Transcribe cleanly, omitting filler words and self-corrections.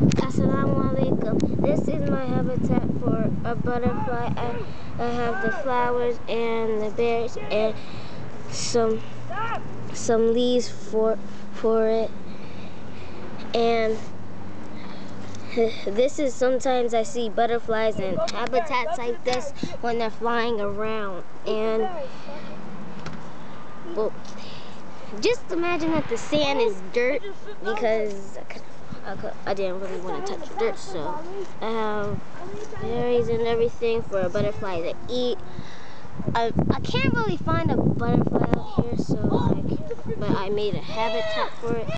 Assalamu alaikum. This is my habitat for a butterfly. I have the flowers and the berries and some leaves for it. And this is sometimes I see butterflies in habitats like this when they're flying around. And well, just imagine that the sand is dirt because I didn't really want to touch the dirt, so I have berries and everything for a butterfly to eat. I can't really find a butterfly out here, but I made a habitat for it.